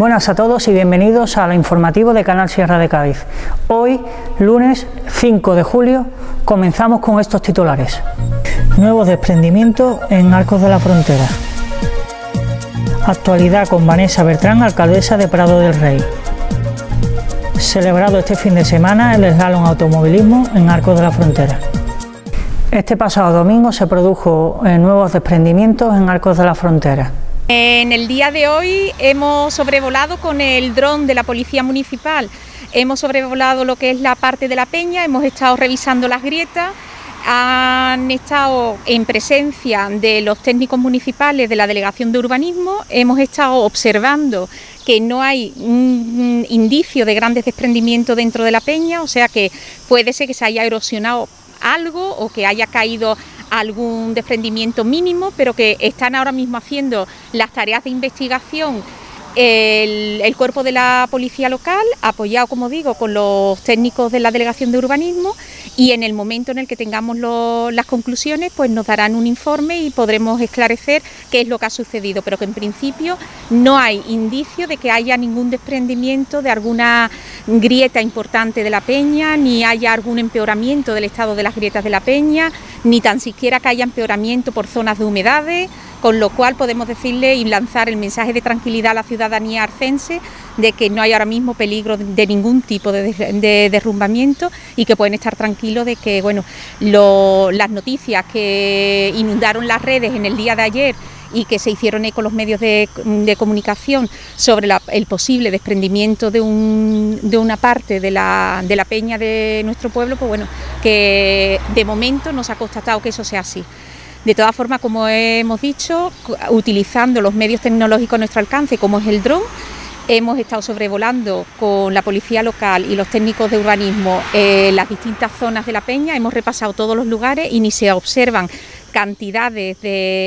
Buenas a todos y bienvenidos al informativo de Canal Sierra de Cádiz. Hoy, lunes 5 de julio, comenzamos con estos titulares. Nuevos desprendimientos en Arcos de la Frontera. Actualidad con Vanessa Bertrán, alcaldesa de Prado del Rey. Celebrado este fin de semana el slalom automovilismo en Arcos de la Frontera. Este pasado domingo se produjo nuevos desprendimientos en Arcos de la Frontera. En el día de hoy hemos sobrevolado con el dron de la Policía Municipal, hemos sobrevolado lo que es la parte de la peña, hemos estado revisando las grietas, han estado en presencia de los técnicos municipales de la Delegación de Urbanismo, hemos estado observando que no hay un indicio de grandes desprendimientos dentro de la peña, o sea que puede ser que se haya erosionado algo o que haya caído algún desprendimiento mínimo, pero que están ahora mismo haciendo las tareas de investigación el cuerpo de la policía local, apoyado, como digo, con los técnicos de la Delegación de Urbanismo, y en el momento en el que tengamos las conclusiones, pues nos darán un informe y podremos esclarecer qué es lo que ha sucedido, pero que en principio no hay indicio de que haya ningún desprendimiento de alguna grieta importante de la peña, ni haya algún empeoramiento del estado de las grietas de la peña, ni tan siquiera que haya empeoramiento por zonas de humedades, con lo cual podemos decirle y lanzar el mensaje de tranquilidad a la ciudadanía arcense de que no hay ahora mismo peligro de ningún tipo de derrumbamiento y que pueden estar tranquilos de que bueno, las noticias que inundaron las redes en el día de ayer y que se hicieron eco los medios de comunicación sobre el posible desprendimiento de una parte de la peña de nuestro pueblo, pues bueno, que de momento no se ha constatado que eso sea así. De todas formas, como hemos dicho, utilizando los medios tecnológicos a nuestro alcance, como es el dron, hemos estado sobrevolando con la policía local y los técnicos de urbanismo las distintas zonas de la peña, hemos repasado todos los lugares y ni se observan cantidades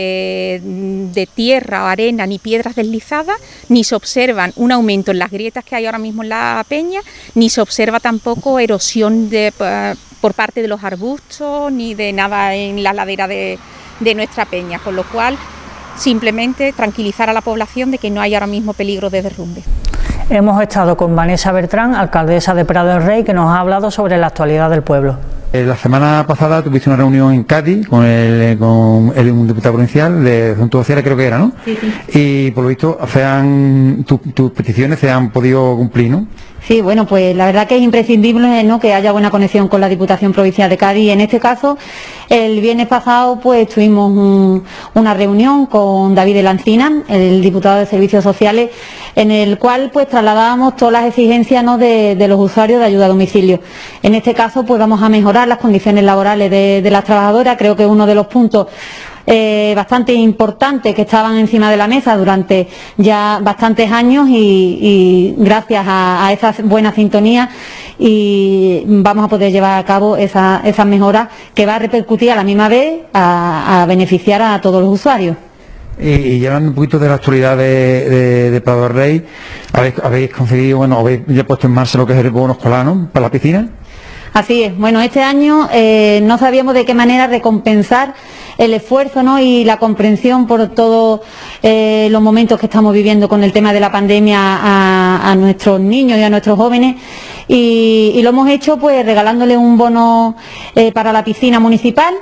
de tierra o arena ni piedras deslizadas, ni se observan un aumento en las grietas que hay ahora mismo en la peña, ni se observa tampoco erosión por parte de los arbustos ni de nada en la ladera de nuestra peña, con lo cual simplemente tranquilizar a la población de que no hay ahora mismo peligro de derrumbe. Hemos estado con Vanessa Bertrán, alcaldesa de Prado del Rey, que nos ha hablado sobre la actualidad del pueblo. La semana pasada tuviste una reunión en Cádiz con un diputado provincial de Asuntos Sociales, creo que era, ¿no? Sí, sí. Y por lo visto tus peticiones se han podido cumplir, ¿no? Sí, bueno, pues la verdad que es imprescindible, ¿no?, que haya buena conexión con la Diputación Provincial de Cádiz. En este caso, el viernes pasado pues tuvimos una reunión con David de la Encina, el diputado de Servicios Sociales, en el cual pues trasladábamos todas las exigencias, ¿no?, de los usuarios de ayuda a domicilio. En este caso pues vamos a mejorar las condiciones laborales de las trabajadoras. Creo que es uno de los puntos bastante importantes que estaban encima de la mesa durante ya bastantes años y gracias a esa buena sintonía y vamos a poder llevar a cabo esas mejoras que va a repercutir a la misma vez a beneficiar a todos los usuarios. Y hablando un poquito de la actualidad de Prado del Rey, habéis conseguido, bueno, habéis ya puesto en marcha lo que es el bono escolar, ¿no?, para la piscina. Así es. Bueno, este año no sabíamos de qué manera recompensar el esfuerzo, ¿no?, y la comprensión por todos los momentos que estamos viviendo con el tema de la pandemia a nuestros niños y a nuestros jóvenes, y lo hemos hecho pues regalándole un bono para la piscina municipal,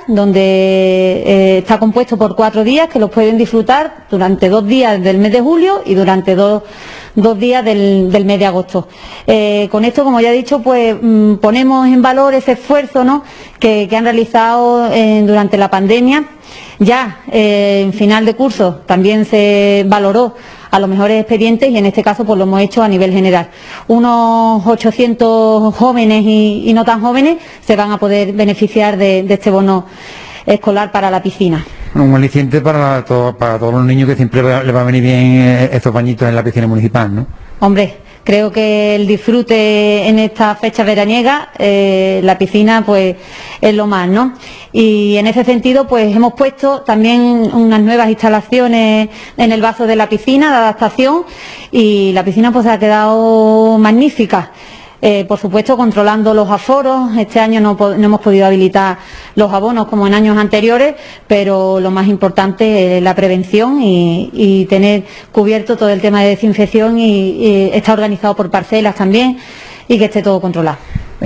donde está compuesto por 4 días que los pueden disfrutar durante 2 días del mes de julio y durante dos días del mes de agosto. Con esto, como ya he dicho, pues ponemos en valor ese esfuerzo, ¿no?, que han realizado durante la pandemia. Ya en final de curso también se valoró a los mejores expedientes y en este caso pues lo hemos hecho a nivel general. Unos 800 jóvenes y no tan jóvenes se van a poder beneficiar de este bono escolar para la piscina. Un aliciente para todos los niños, que siempre les va a venir bien estos bañitos en la piscina municipal, ¿no? Hombre, creo que el disfrute en esta fecha veraniega, la piscina pues es lo más, ¿no? Y en ese sentido pues hemos puesto también unas nuevas instalaciones en el vaso de la piscina de adaptación y la piscina pues ha quedado magnífica. Por supuesto, controlando los aforos. Este año no hemos podido habilitar los abonos como en años anteriores, pero lo más importante es la prevención y tener cubierto todo el tema de desinfección y está organizado por parcelas también y que esté todo controlado.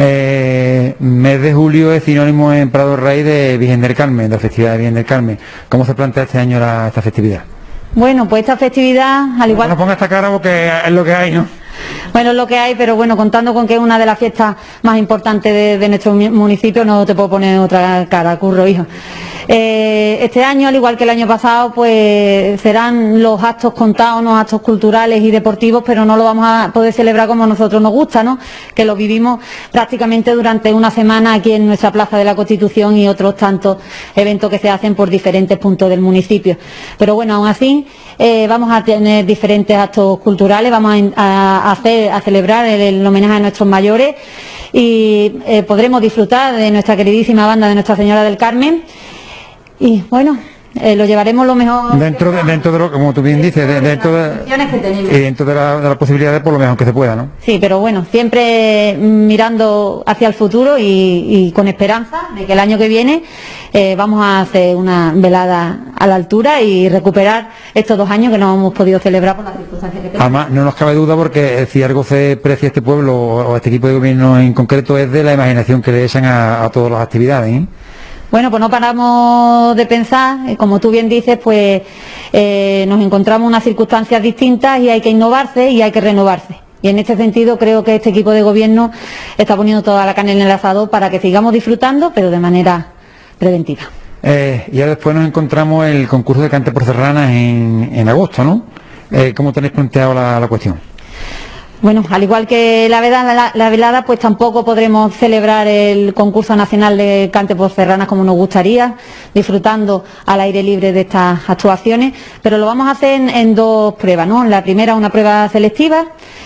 Mes de julio es sinónimo en Prado del Rey de Virgen del Carmen, de la festividad de Virgen del Carmen. ¿Cómo se plantea este año esta festividad? Bueno, pues esta festividad, al igual... No ponga esta cara porque es lo que hay, ¿no? Bueno, es lo que hay, pero bueno, contando con que es una de las fiestas más importantes de nuestro municipio, no te puedo poner otra cara, Curro, hijo. Este año, al igual que el año pasado, pues serán los actos contados, unos actos culturales y deportivos, pero no lo vamos a poder celebrar como a nosotros nos gusta, ¿no? Que lo vivimos prácticamente durante una semana aquí en nuestra Plaza de la Constitución y otros tantos eventos que se hacen por diferentes puntos del municipio. Pero bueno, aún así, vamos a tener diferentes actos culturales, vamos a celebrar el homenaje a nuestros mayores y podremos disfrutar de nuestra queridísima banda de Nuestra Señora del Carmen. Y bueno, lo llevaremos lo mejor dentro de lo, como tú bien dices, dentro de las posibilidades por lo mejor que se pueda, ¿no? Sí, pero bueno, siempre mirando hacia el futuro y con esperanza de que el año que viene vamos a hacer una velada a la altura y recuperar estos 2 años que no hemos podido celebrar por las circunstancias que tenemos. Además, no nos cabe duda porque si algo se precia este pueblo o este equipo de gobierno en concreto es de la imaginación que le echan a todas las actividades, ¿eh? Bueno, pues no paramos de pensar, como tú bien dices, pues nos encontramos en unas circunstancias distintas y hay que innovarse y hay que renovarse. Y en este sentido creo que este equipo de gobierno está poniendo toda la carne en el asador para que sigamos disfrutando, pero de manera preventiva. Y ahora después nos encontramos el concurso de cante por serranas en agosto, ¿no? ¿Cómo tenéis planteado la cuestión? Bueno, al igual que la velada, pues tampoco podremos celebrar el concurso nacional de cante por serranas como nos gustaría, disfrutando al aire libre de estas actuaciones, pero lo vamos a hacer en 2 pruebas, ¿no? La primera, una prueba selectiva,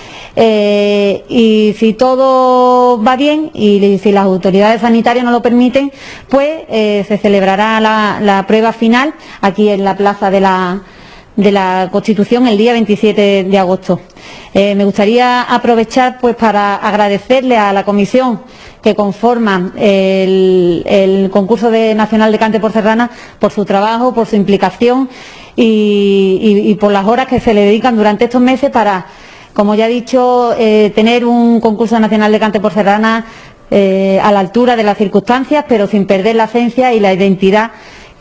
y si todo va bien y si las autoridades sanitarias nos lo permiten, pues se celebrará la prueba final aquí en la Plaza de la Constitución el día 27 de agosto. Me gustaría aprovechar pues para agradecerle a la comisión que conforma el concurso nacional de cante por serranas por su trabajo, por su implicación y por las horas que se le dedican durante estos meses para, como ya he dicho, tener un concurso nacional de cante por serranas a la altura de las circunstancias, pero sin perder la esencia y la identidad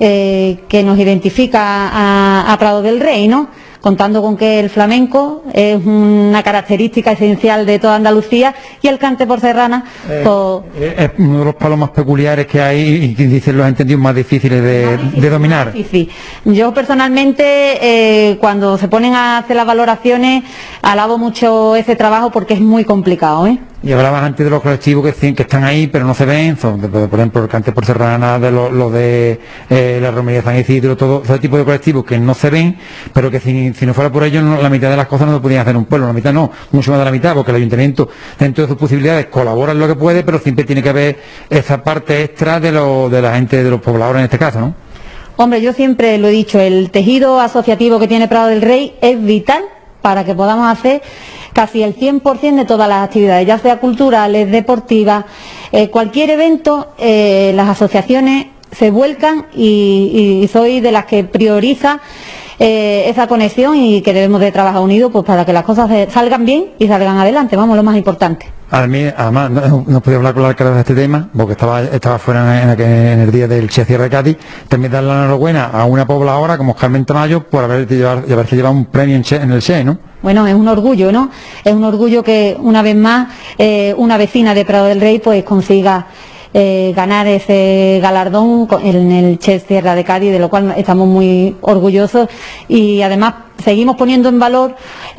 que nos identifica a Prado del Rey, ¿no? Contando con que el flamenco es una característica esencial de toda Andalucía y el cante por serrana es uno de los palos más peculiares que hay y que dicen los entendidos más difíciles de dominar. Sí. Yo personalmente cuando se ponen a hacer las valoraciones alabo mucho ese trabajo porque es muy complicado, ¿eh? Y hablabas antes de los colectivos que están ahí pero no se ven, por ejemplo el cante por serrana, de lo de la romería de San Isidro, todo ese tipo de colectivos que no se ven, pero que si no fuera por ellos la mitad de las cosas no se podían hacer en un pueblo, la mitad no, mucho más de la mitad, porque el ayuntamiento dentro de sus posibilidades colabora en lo que puede, pero siempre tiene que haber esa parte extra de la gente, de los pobladores en este caso, ¿no? Hombre, yo siempre lo he dicho, el tejido asociativo que tiene Prado del Rey es vital para que podamos hacer casi el 100% de todas las actividades, ya sea culturales, deportivas, cualquier evento, las asociaciones se vuelcan y soy de las que prioriza esa conexión y que debemos de trabajar unidos pues para que las cosas salgan bien y salgan adelante, vamos, lo más importante. Además, no podía hablar con la alcaldesa de este tema, porque estaba fuera en el día del Che Cierre de Cádiz. También darle la enhorabuena a una pobladora como Carmen Tamayo por haberse llevado un premio en el Che, ¿no? Bueno, es un orgullo, ¿no? Es un orgullo que una vez más una vecina de Prado del Rey pues consiga ganar ese galardón en el Che Sierra de Cádiz, de lo cual estamos muy orgullosos y además seguimos poniendo en valor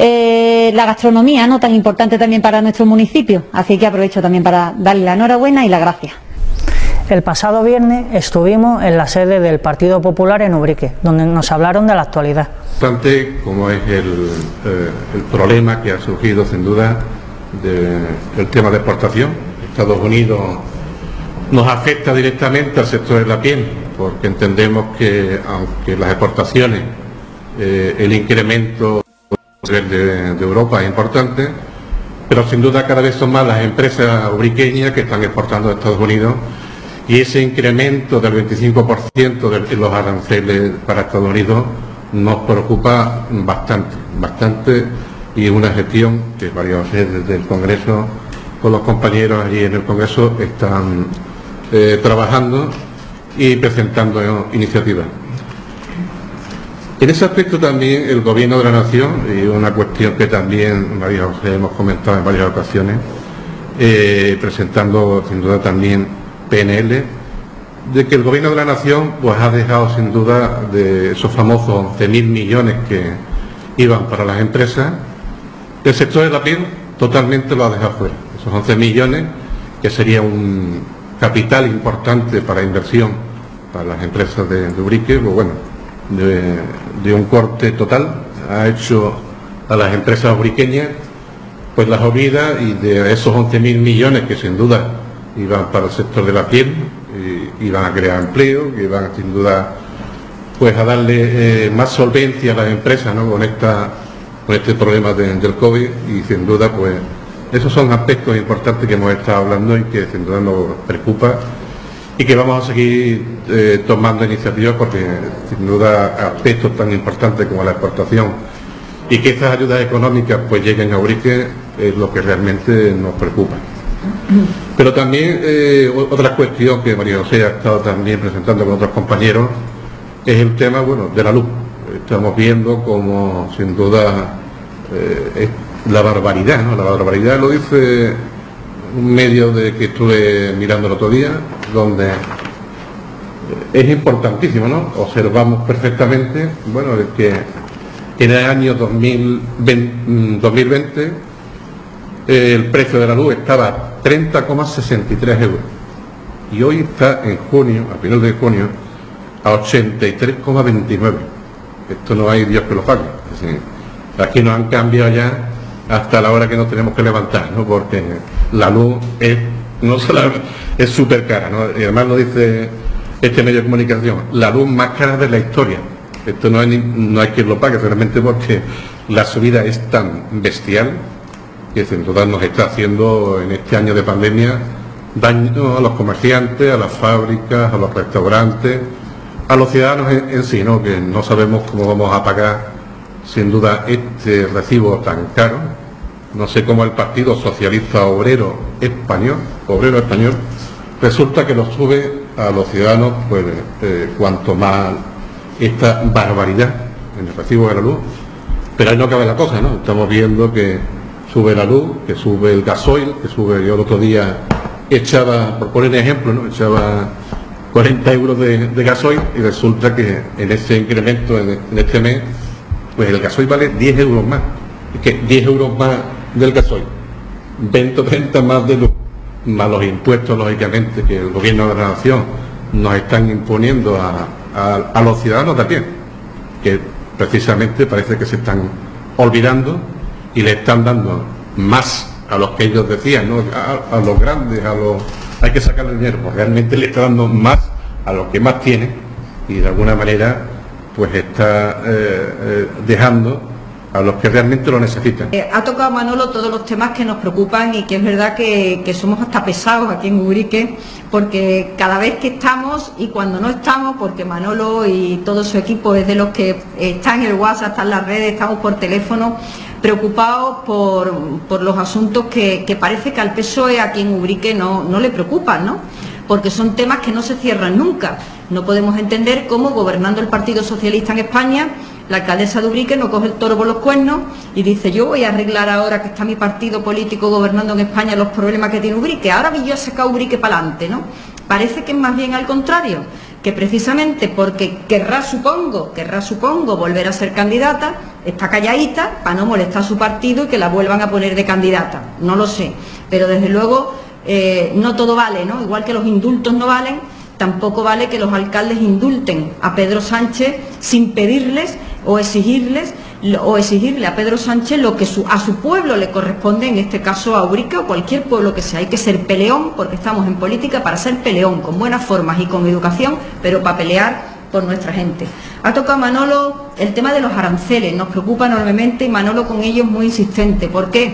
la gastronomía, ¿no? Tan importante también para nuestro municipio, así que aprovecho también para darle la enhorabuena y la gracia. El pasado viernes estuvimos en la sede del Partido Popular en Ubrique, donde nos hablaron de la actualidad. Como es el problema que ha surgido sin duda del tema de exportación. Estados Unidos nos afecta directamente al sector de la piel, porque entendemos que aunque las exportaciones, el incremento de Europa es importante, pero sin duda cada vez son más las empresas ubriqueñas que están exportando a Estados Unidos, y ese incremento del 25% de los aranceles para Estados Unidos nos preocupa bastante, y una gestión que varios desde el Congreso, con los compañeros allí en el Congreso, están trabajando y presentando iniciativas. En ese aspecto también el Gobierno de la Nación, y una cuestión que también María José hemos comentado en varias ocasiones, presentando sin duda también PNL, de que el Gobierno de la Nación pues ha dejado sin duda de esos famosos 11.000 millones que iban para las empresas, el sector de la piel totalmente lo ha dejado fuera. Esos 11 millones, que sería un capital importante para inversión para las empresas de Ubrique, pues bueno, de un corte total, ha hecho a las empresas ubriqueñas pues las olvida, y de esos 11.000 millones que sin duda iban para el sector de la piel, iban a crear empleo, que iban sin duda pues a darle más solvencia a las empresas, ¿no?, con este problema del COVID, y sin duda pues esos son aspectos importantes que hemos estado hablando y que sin duda nos preocupa, y que vamos a seguir tomando iniciativas, porque sin duda aspectos tan importantes como la exportación y que esas ayudas económicas pues lleguen a Ubrique es lo que realmente nos preocupa. Pero también otra cuestión que María José ha estado también presentando con otros compañeros es el tema, bueno, de la luz. Estamos viendo como sin duda es la barbaridad, ¿no? La barbaridad lo dice un medio que estuve mirando el otro día, donde es importantísimo, ¿no? Observamos perfectamente, bueno, que en el año 2020 el precio de la luz estaba a 30,63 euros, y hoy está en junio, a final de junio, a 83,29. Esto no hay Dios que lo pague. Es decir, aquí nos han cambiado ya hasta la hora que nos tenemos que levantar, ¿no? Porque la luz es súper cara, ¿no? Y además lo dice este medio de comunicación, la luz más cara de la historia. Esto no hay quien lo pague realmente, porque la subida es tan bestial que sin duda nos está haciendo en este año de pandemia daño a los comerciantes, a las fábricas, a los restaurantes, a los ciudadanos en sí, ¿no?, que no sabemos cómo vamos a pagar sin duda este recibo tan caro. No sé cómo el Partido Socialista Obrero Español resulta que lo sube a los ciudadanos, pues cuanto más esta barbaridad en el recibo de la luz. Pero ahí no cabe la cosa, ¿no? Estamos viendo que sube la luz, que sube el gasoil, que sube, yo el otro día echaba, por poner ejemplo, ¿no?, echaba 40 euros de gasoil, y resulta que en ese incremento en este mes, pues el gasoil vale 10 euros más. Es que 10 euros más del gasoil, 20 o 30 más de luz, más los impuestos, lógicamente, que el Gobierno de la Nación nos están imponiendo a los ciudadanos también, que precisamente parece que se están olvidando y le están dando más a los que ellos decían, ¿no?, a los grandes, hay que sacarle dinero, porque realmente le está dando más a los que más tienen, y de alguna manera pues está dejando a los que realmente lo necesitan. Ha tocado Manolo todos los temas que nos preocupan, y que es verdad que somos hasta pesados aquí en Ubrique, porque cada vez que estamos y cuando no estamos, porque Manolo y todo su equipo es de los que están en el WhatsApp, están en las redes, estamos por teléfono, preocupados por los asuntos que parece que al PSOE aquí en Ubrique no le preocupan, ¿no? Porque son temas que no se cierran nunca. No podemos entender cómo, gobernando el Partido Socialista en España, la alcaldesa de Ubrique no coge el toro por los cuernos y dice: yo voy a arreglar ahora que está mi partido político gobernando en España los problemas que tiene Ubrique, ahora yo he sacado Ubrique para adelante, ¿no? Parece que es más bien al contrario, que precisamente porque querrá, supongo, volver a ser candidata, está calladita para no molestar a su partido y que la vuelvan a poner de candidata. No lo sé, pero desde luego no todo vale, ¿no? Igual que los indultos no valen, tampoco vale que los alcaldes indulten a Pedro Sánchez sin pedirles o exigirle a Pedro Sánchez lo que a su pueblo le corresponde, en este caso a Ubrique o cualquier pueblo que sea. Hay que ser peleón, porque estamos en política para ser peleón, con buenas formas y con educación, pero para pelear por nuestra gente. Ha tocado Manolo el tema de los aranceles, nos preocupa enormemente, y Manolo con ello es muy insistente. ¿Por qué?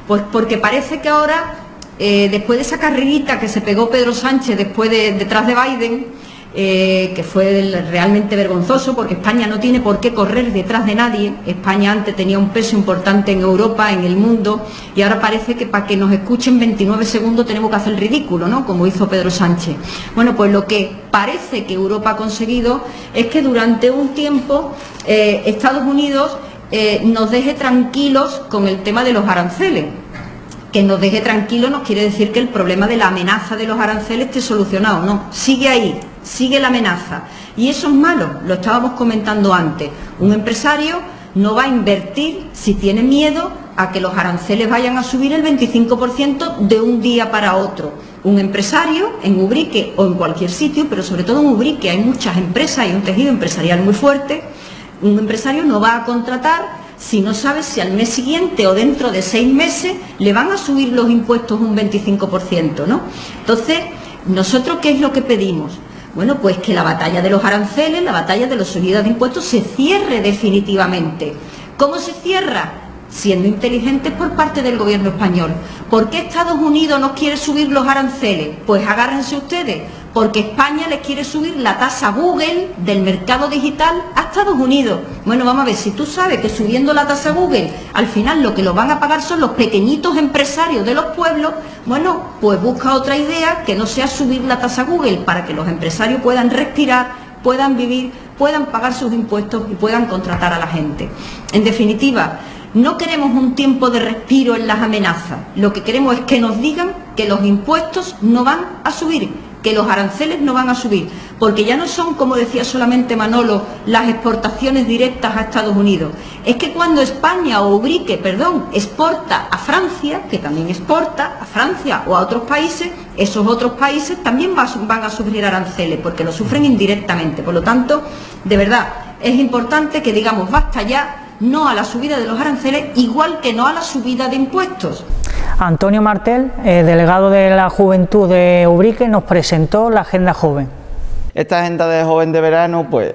Pues porque parece que ahora, después de esa carrerita que se pegó Pedro Sánchez detrás de Biden, que fue realmente vergonzoso, porque España no tiene por qué correr detrás de nadie. España antes tenía un peso importante en Europa, en el mundo, y ahora parece que para que nos escuchen 29 segundos tenemos que hacer el ridículo, ¿no?, como hizo Pedro Sánchez. Bueno, pues lo que parece que Europa ha conseguido es que durante un tiempo Estados Unidos nos deje tranquilos con el tema de los aranceles. Que nos deje tranquilos no quiere decir que el problema de la amenaza de los aranceles esté solucionado, no, sigue ahí, sigue la amenaza. Y eso es malo, lo estábamos comentando antes. Un empresario no va a invertir si tiene miedo a que los aranceles vayan a subir el 25% de un día para otro. Un empresario en Ubrique o en cualquier sitio, pero sobre todo en Ubrique hay muchas empresas, hay un tejido empresarial muy fuerte. Un empresario no va a contratar si no sabe si al mes siguiente o dentro de 6 meses le van a subir los impuestos un 25%, ¿no? Entonces, ¿nosotros qué es lo que pedimos? Bueno, pues que la batalla de los aranceles, la batalla de las subidas de impuestos se cierre definitivamente. ¿Cómo se cierra? Siendo inteligentes por parte del gobierno español. ¿Por qué Estados Unidos no quiere subir los aranceles? Pues agárrense ustedes, porque España les quiere subir la tasa Google del mercado digital a Estados Unidos. Bueno, vamos a ver, si tú sabes que subiendo la tasa Google, al final lo que lo van a pagar son los pequeñitos empresarios de los pueblos, bueno, pues busca otra idea que no sea subir la tasa Google, para que los empresarios puedan respirar, puedan vivir, puedan pagar sus impuestos y puedan contratar a la gente. En definitiva, no queremos un tiempo de respiro en las amenazas, lo que queremos es que nos digan que los impuestos no van a subir, que los aranceles no van a subir, porque ya no son, como decía solamente Manolo, las exportaciones directas a Estados Unidos. Es que cuando España o Ubrique, exporta a Francia, que también exporta a Francia o a otros países, esos otros países también van a sufrir aranceles, porque lo sufren indirectamente. Por lo tanto, de verdad, es importante que digamos basta ya, no a la subida de los aranceles, igual que no a la subida de impuestos. Antonio Martel, delegado de la Juventud de Ubrique, nos presentó la Agenda Joven. Esta Agenda de Joven de Verano pues,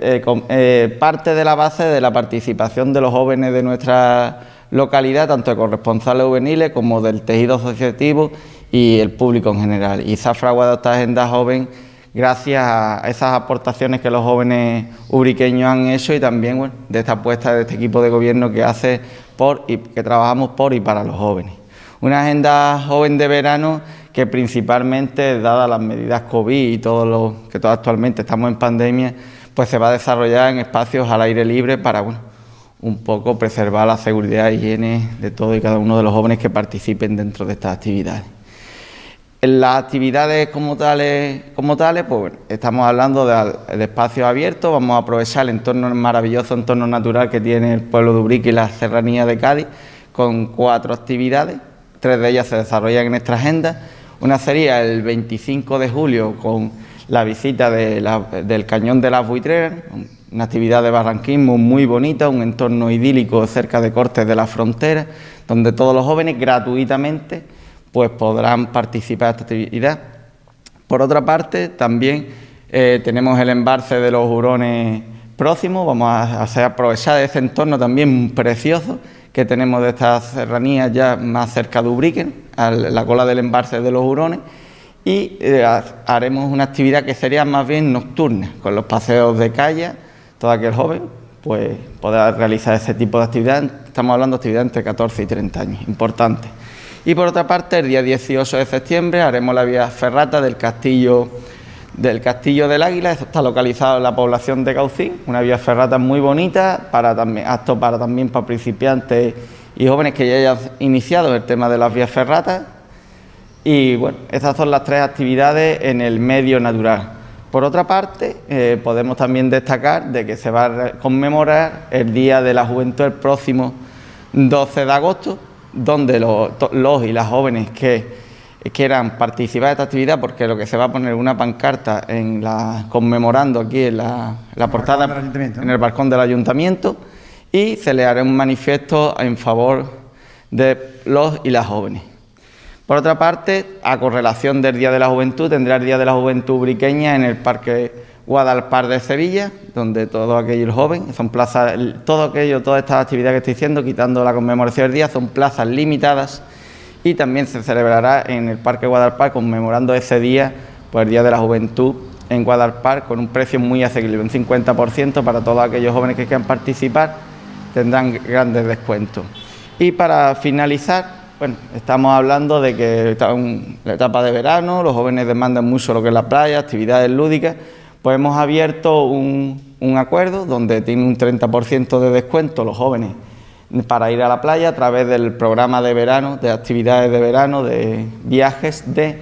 parte de la base de la participación de los jóvenes de nuestra localidad, tanto de corresponsales juveniles como del tejido asociativo y el público en general. Y se ha fraguado esta Agenda Joven gracias a esas aportaciones que los jóvenes ubriqueños han hecho y también bueno, de esta apuesta de este equipo de gobierno que hace que trabajamos por y para los jóvenes. Una agenda joven de verano que principalmente, dadas las medidas COVID y todo lo que actualmente estamos en pandemia, pues se va a desarrollar en espacios al aire libre para bueno, un poco preservar la seguridad e higiene de todos y cada uno de los jóvenes que participen dentro de estas actividades. En las actividades como tales pues bueno, estamos hablando de espacios abiertos. Vamos a aprovechar el maravilloso entorno natural que tiene el pueblo de Ubrique y la serranía de Cádiz, con 4 actividades, 3 de ellas se desarrollan en nuestra agenda. Una sería el 25 de julio con la visita del Cañón de las Buitreras, una actividad de barranquismo muy bonita, un entorno idílico cerca de Cortes de la Frontera, donde todos los jóvenes gratuitamente pues podrán participar de esta actividad. Por otra parte, también tenemos el embalse de los Hurones próximos. Vamos a aprovechar ese entorno también precioso que tenemos de estas serranías ya más cerca de Ubrique, a la cola del embalse de los Hurones, y haremos una actividad que sería más bien nocturna, con los paseos de calle. Todo aquel joven pues podrá realizar ese tipo de actividad. Estamos hablando de actividad entre 14 y 30 años, importante. Y por otra parte, el día 18 de septiembre haremos la vía ferrata del Castillo del Águila. Esto está localizado en la población de Caucín, una vía ferrata muy bonita, apto también para principiantes y jóvenes que ya hayan iniciado el tema de las vías ferratas. Y bueno, estas son las 3 actividades en el medio natural. Por otra parte, podemos también destacar de que se va a conmemorar el Día de la Juventud el próximo 12 de agosto, donde los y las jóvenes que quieran participar de esta actividad, porque lo que se va a poner una pancarta conmemorando aquí en la portada, en el balcón del ayuntamiento, y se le hará un manifiesto en favor de los y las jóvenes. Por otra parte, a correlación del Día de la Juventud, tendrá el Día de la Juventud ubriqueña en el Parque Guadalpar de Sevilla, donde todo aquello joven, son plazas, todas estas actividades que estoy diciendo, quitando la conmemoración del día, son plazas limitadas y también se celebrará en el Parque Guadalpar, conmemorando ese día, pues el Día de la Juventud en Guadalpar, con un precio muy asequible, un 50% para todos aquellos jóvenes que quieran participar, tendrán grandes descuentos. Y para finalizar, bueno, estamos hablando de que está en la etapa de verano, los jóvenes demandan mucho lo que es la playa, actividades lúdicas, pues hemos abierto un acuerdo donde tiene un 30% de descuento los jóvenes para ir a la playa a través del programa de verano, de actividades de verano, de viajes de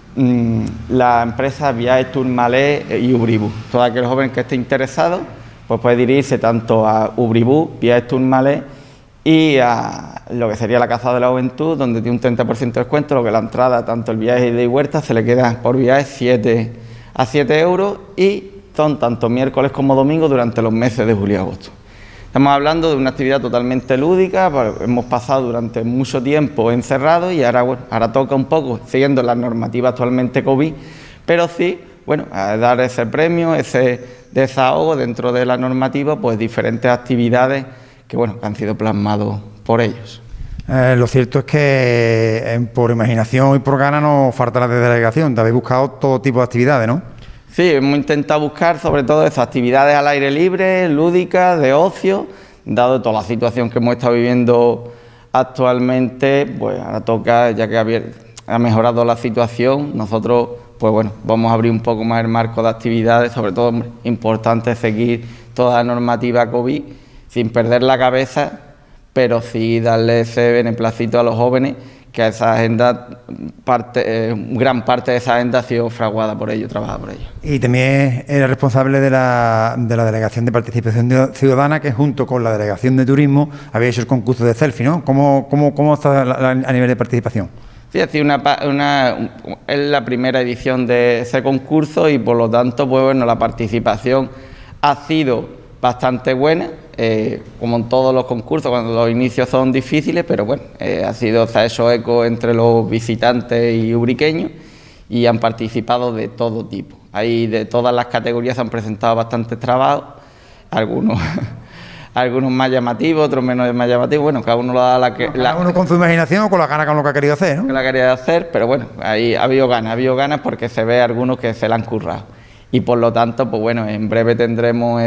la empresa Viajes Tourmalet y Ubribus. Todo aquel joven que esté interesado pues puede dirigirse tanto a Ubribus, Viajes Tourmalet y a lo que sería la Casa de la Juventud, donde tiene un 30% de descuento, lo que la entrada, tanto el viaje de huerta, se le queda por viaje 7 euros y son tanto miércoles como domingo durante los meses de julio y agosto. Estamos hablando de una actividad totalmente lúdica, hemos pasado durante mucho tiempo encerrados y ahora, bueno, ahora toca un poco, siguiendo la normativa actualmente COVID, pero sí, bueno, a dar ese premio, ese desahogo dentro de la normativa, pues diferentes actividades que, bueno, que han sido plasmados por ellos. Lo cierto es que por imaginación y por ganas no falta la delegación, te habéis buscado todo tipo de actividades, ¿no? Sí, hemos intentado buscar sobre todo esas actividades al aire libre, lúdicas, de ocio, dado toda la situación que hemos estado viviendo actualmente, pues ahora toca, ya que ha mejorado la situación, nosotros, pues bueno, vamos a abrir un poco más el marco de actividades, sobre todo, hombre, importante seguir toda la normativa COVID, sin perder la cabeza, pero sí darle ese beneplácito a los jóvenes, que esa agenda, gran parte de esa agenda ha sido fraguada por ellos, trabajada por ellos. Y también eres responsable de la Delegación de Participación Ciudadana, que junto con la Delegación de Turismo había hecho el concurso de selfie, ¿no? ¿Cómo está a nivel de participación? Sí, es la primera edición de ese concurso y por lo tanto, pues bueno, la participación ha sido bastante buena. Como en todos los concursos, cuando los inicios son difíciles, pero bueno, se ha hecho eco entre los visitantes y ubriqueños y han participado de todo tipo. Ahí de todas las categorías se han presentado bastantes trabajos, algunos más llamativos, otros menos más llamativos, bueno, cada uno lo da cada uno con su imaginación o con las ganas con lo que ha querido hacer, ¿no? Que la quería hacer, pero bueno, ahí ha habido ganas porque se ve algunos que se la han currado. Y por lo tanto, pues bueno, en breve tendremos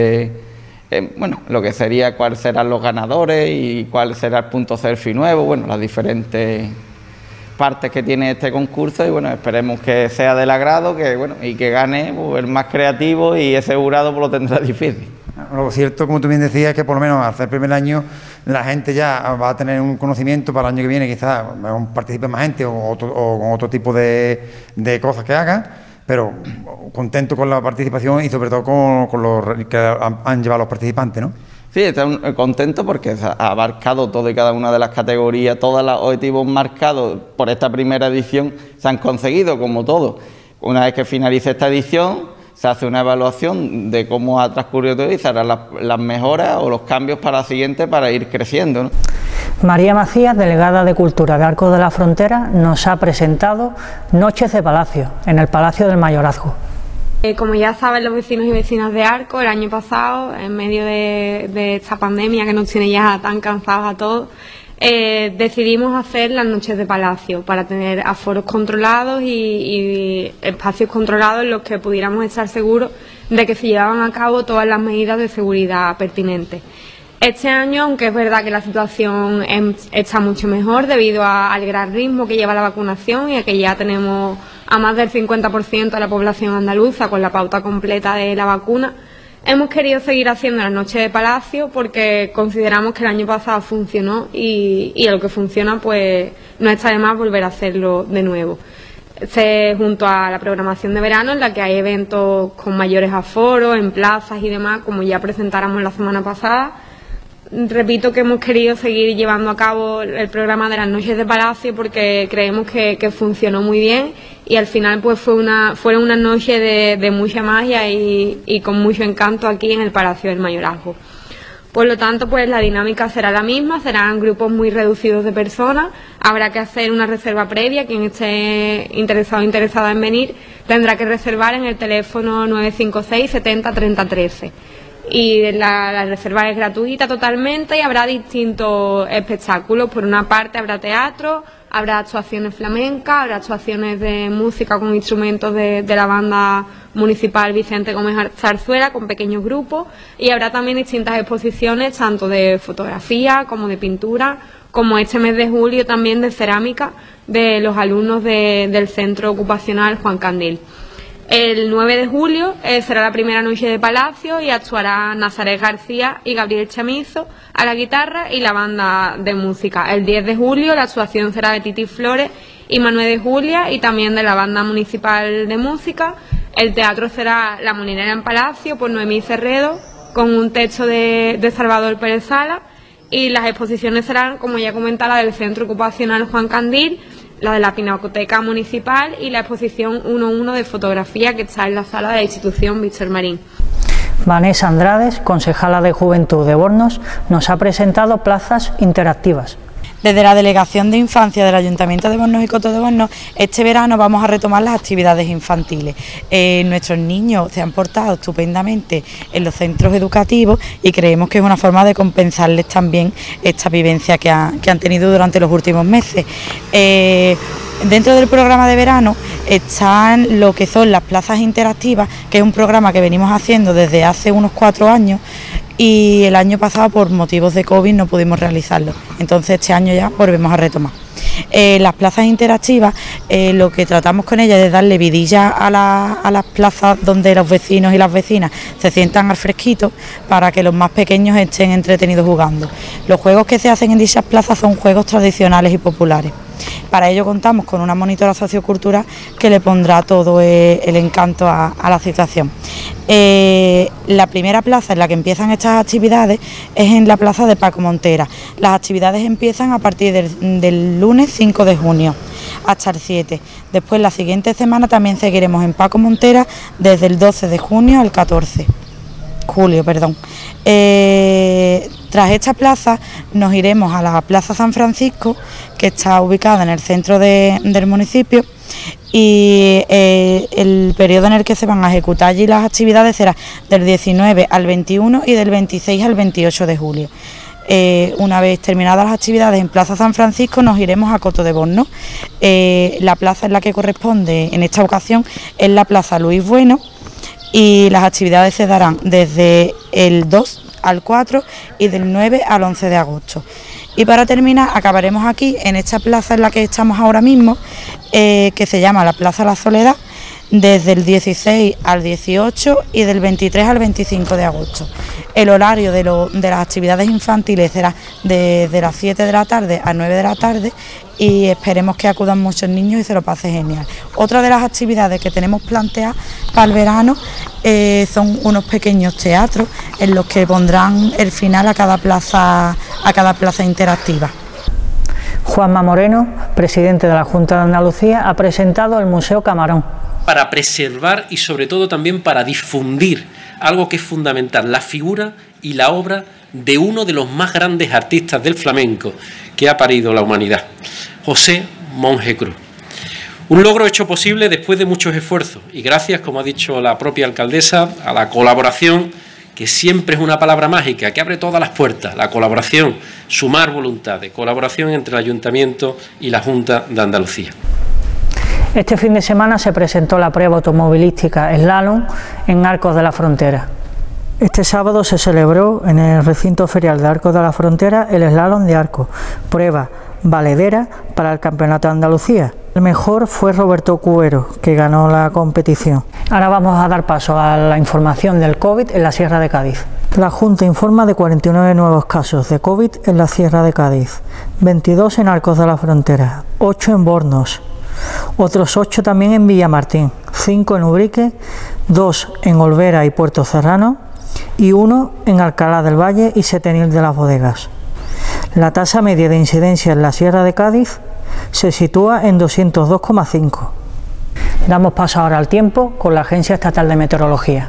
lo que sería cuáles serán los ganadores y cuál será el punto selfie nuevo, bueno, las diferentes partes que tiene este concurso y bueno, esperemos que sea del agrado, y que gane pues, el más creativo y ese jurado pues, lo tendrá difícil. Lo cierto, como tú bien decías, es que por lo menos al ser el primer año la gente ya va a tener un conocimiento para el año que viene, quizás participe más gente o con otro tipo de cosas que haga. Pero contento con la participación y sobre todo con los que han llevado los participantes, ¿no? Sí, estoy contento porque se ha abarcado todo y cada una de las categorías, todos los objetivos marcados por esta primera edición se han conseguido, como todo. Una vez que finalice esta edición, se hace una evaluación de cómo ha transcurrido todo y se harán las mejoras o los cambios para la siguiente para ir creciendo, ¿no? María Macías, delegada de Cultura de Arcos de la Frontera, nos ha presentado Noches de Palacio, en el Palacio del Mayorazgo. Como ya saben los vecinos y vecinas de Arcos, el año pasado, en medio de esta pandemia que nos tiene ya tan cansados a todos, decidimos hacer las Noches de Palacio para tener aforos controlados y espacios controlados en los que pudiéramos estar seguros de que se llevaban a cabo todas las medidas de seguridad pertinentes. Este año, aunque es verdad que la situación está mucho mejor debido al gran ritmo que lleva la vacunación y a que ya tenemos a más del 50% de la población andaluza con la pauta completa de la vacuna, hemos querido seguir haciendo las Noches de Palacio porque consideramos que el año pasado funcionó y a lo que funciona pues no está de más volver a hacerlo de nuevo. Junto a la programación de verano en la que hay eventos con mayores aforos, en plazas y demás, como ya presentáramos la semana pasada. Repito que hemos querido seguir llevando a cabo el programa de las Noches de Palacio porque creemos que funcionó muy bien y al final pues fueron unas noches de mucha magia y con mucho encanto aquí en el Palacio del Mayorazgo. Por lo tanto, pues la dinámica será la misma, serán grupos muy reducidos de personas, habrá que hacer una reserva previa, quien esté interesado o interesada en venir tendrá que reservar en el teléfono 956 70 30 13. Y la reserva es gratuita totalmente y habrá distintos espectáculos. Por una parte habrá teatro, habrá actuaciones flamencas, habrá actuaciones de música con instrumentos de la banda municipal Vicente Gómez Zarzuela con pequeños grupos, y habrá también distintas exposiciones tanto de fotografía como de pintura, como este mes de julio también de cerámica de los alumnos del Centro Ocupacional Juan Candil. El 9 de julio será la primera noche de Palacio y actuará Nazaret García y Gabriel Chamizo a la guitarra y la banda de música. El 10 de julio la actuación será de Titi Flores y Manuel de Julia y también de la banda municipal de música. El teatro será La Molinera en Palacio por Noemí Cerredo con un texto de Salvador Pérez Sala, y las exposiciones serán, como ya comentaba, la del Centro Ocupacional Juan Candil, la de la Pinacoteca Municipal y la exposición 1.1 de fotografía que está en la sala de la institución Víctor Marín. Vanessa Andrades, concejala de Juventud de Bornos, nos ha presentado plazas interactivas. Desde la Delegación de Infancia del Ayuntamiento de Bornos y Coto de Bornos, este verano vamos a retomar las actividades infantiles. Nuestros niños se han portado estupendamente en los centros educativos y creemos que es una forma de compensarles también esta vivencia que han tenido durante los últimos meses. Dentro del programa de verano están lo que son las plazas interactivas, que es un programa que venimos haciendo desde hace unos 4 años, y el año pasado por motivos de COVID no pudimos realizarlo, entonces este año ya volvemos a retomar. Las plazas interactivas, lo que tratamos con ellas es darle vidilla a las plazas donde los vecinos y las vecinas se sientan al fresquito para que los más pequeños estén entretenidos jugando. Los juegos que se hacen en dichas plazas son juegos tradicionales y populares. Para ello contamos con una monitora sociocultural que le pondrá todo el encanto a la situación. La primera plaza en la que empiezan estas actividades es en la plaza de Paco Montera. Las actividades empiezan a partir del lunes 5 de junio hasta el 7. Después la siguiente semana también seguiremos en Paco Montera desde el 12 de junio al 14 julio. Tras esta plaza nos iremos a la Plaza San Francisco, que está ubicada en el centro del municipio, y el periodo en el que se van a ejecutar allí las actividades será del 19 al 21 y del 26 al 28 de julio. Una vez terminadas las actividades en Plaza San Francisco nos iremos a Coto de Bornos. La plaza en la que corresponde en esta ocasión es la Plaza Luis Bueno, y las actividades se darán desde el 2 al 4 y del 9 al 11 de agosto. Y para terminar acabaremos aquí en esta plaza en la que estamos ahora mismo, que se llama la Plaza La Soledad, desde el 16 al 18 y del 23 al 25 de agosto. El horario de las actividades infantiles será desde las 7 de la tarde a 9 de la tarde y esperemos que acudan muchos niños y se lo pase genial. Otra de las actividades que tenemos planteadas para el verano son unos pequeños teatros en los que pondrán el final a cada plaza interactiva. Juanma Moreno, presidente de la Junta de Andalucía, ha presentado el Museo Camarón. Para preservar y sobre todo también para difundir algo que es fundamental, la figura y la obra de uno de los más grandes artistas del flamenco que ha parido la humanidad, José Monje Cruz. Un logro hecho posible después de muchos esfuerzos y gracias, como ha dicho la propia alcaldesa, a la colaboración, que siempre es una palabra mágica, que abre todas las puertas, la colaboración, sumar voluntades, colaboración entre el Ayuntamiento y la Junta de Andalucía. Este fin de semana se presentó la prueba automovilística Slalom en Arcos de la Frontera. Este sábado se celebró en el recinto ferial de Arcos de la Frontera el Slalom de Arcos, prueba valedera para el Campeonato de Andalucía. El mejor fue Roberto Cuero, que ganó la competición. Ahora vamos a dar paso a la información del COVID en la Sierra de Cádiz. La Junta informa de 49 nuevos casos de COVID en la Sierra de Cádiz, 22 en Arcos de la Frontera, 8 en Bornos, otros 8 también en Villamartín, 5 en Ubrique, 2 en Olvera y Puerto Serrano y 1 en Alcalá del Valle y Setenil de las Bodegas. La tasa media de incidencia en la Sierra de Cádiz se sitúa en 202,5. Damos paso ahora al tiempo con la Agencia Estatal de Meteorología.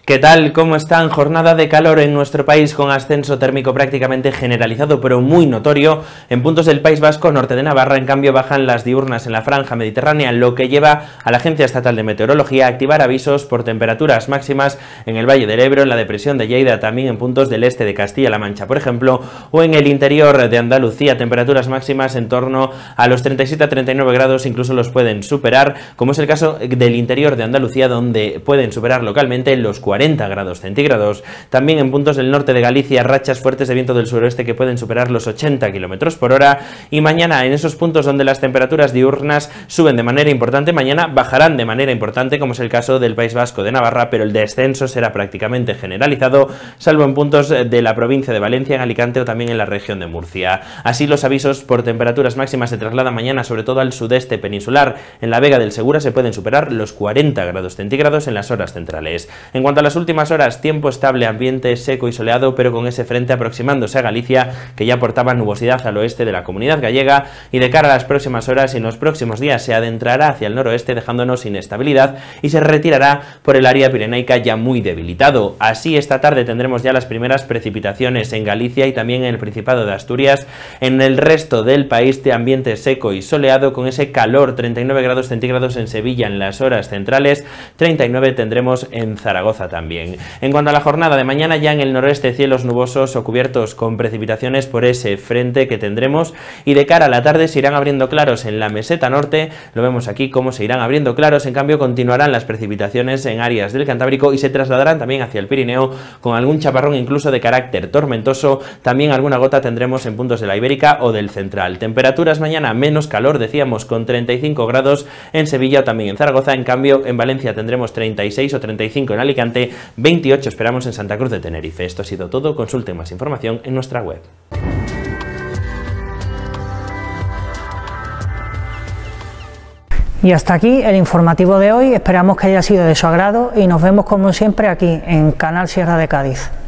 ¿Qué tal? ¿Cómo están? Jornada de calor en nuestro país con ascenso térmico prácticamente generalizado pero muy notorio. En puntos del País Vasco, norte de Navarra, en cambio bajan las diurnas en la franja mediterránea, lo que lleva a la Agencia Estatal de Meteorología a activar avisos por temperaturas máximas en el Valle del Ebro, en la depresión de Lleida, también en puntos del este de Castilla-La Mancha, por ejemplo, o en el interior de Andalucía, temperaturas máximas en torno a los 37 a 39 grados, incluso los pueden superar, como es el caso del interior de Andalucía, donde pueden superar localmente los 40 grados centígrados. También en puntos del norte de Galicia, rachas fuertes de viento del suroeste que pueden superar los 80 km por hora. Y mañana, en esos puntos donde las temperaturas diurnas suben de manera importante, mañana bajarán de manera importante, como es el caso del País Vasco de Navarra, pero el descenso será prácticamente generalizado, salvo en puntos de la provincia de Valencia, en Alicante o también en la región de Murcia. Así, los avisos por temperaturas máximas se trasladan mañana sobre todo al sudeste peninsular. En la Vega del Segura se pueden superar los 40 grados centígrados en las horas centrales. En cuanto a las últimas horas, tiempo estable, ambiente seco y soleado, pero con ese frente aproximándose a Galicia, que ya aportaba nubosidad al oeste de la comunidad gallega, y de cara a las próximas horas y en los próximos días se adentrará hacia el noroeste, dejándonos inestabilidad, y se retirará por el área pirenaica ya muy debilitado. Así, esta tarde tendremos ya las primeras precipitaciones en Galicia y también en el Principado de Asturias. En el resto del país, de ambiente seco y soleado, con ese calor, 39 grados centígrados en Sevilla en las horas centrales, 39 tendremos en Zaragoza también. En cuanto a la jornada de mañana, ya en el noroeste, cielos nubosos o cubiertos con precipitaciones por ese frente que tendremos, y de cara a la tarde se irán abriendo claros en la meseta norte, lo vemos aquí cómo se irán abriendo claros, en cambio continuarán las precipitaciones en áreas del Cantábrico y se trasladarán también hacia el Pirineo, con algún chaparrón incluso de carácter tormentoso. También alguna gota tendremos en puntos de la Ibérica o del central. Temperaturas mañana menos calor, decíamos, con 35 grados en Sevilla o también en Zaragoza. En cambio, en Valencia tendremos 36 o 35 en Alicante, 28 esperamos en Santa Cruz de Tenerife. Esto ha sido todo. Consulten más información en nuestra web. Y hasta aquí el informativo de hoy. Esperamos que haya sido de su agrado y nos vemos como siempre aquí en Canal Sierra de Cádiz.